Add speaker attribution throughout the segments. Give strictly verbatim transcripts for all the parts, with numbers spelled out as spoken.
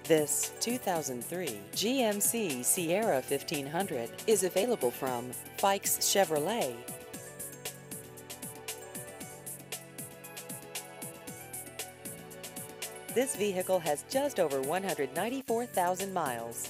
Speaker 1: This two thousand three G M C Sierra fifteen hundred is available from Fikes Chevrolet. This vehicle has just over one hundred ninety-four thousand miles.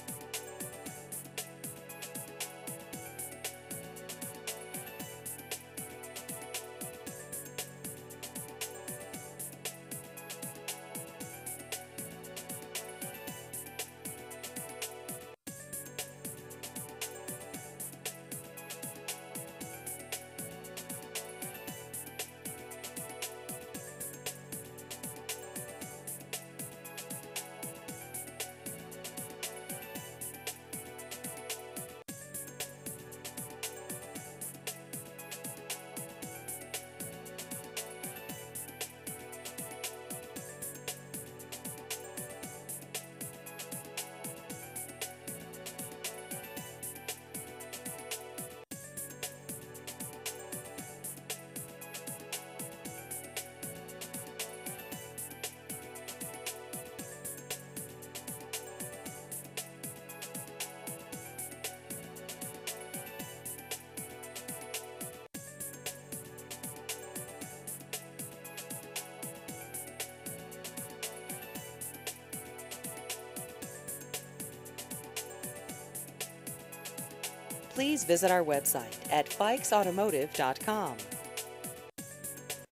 Speaker 1: Please visit our website at fikes automotive dot com.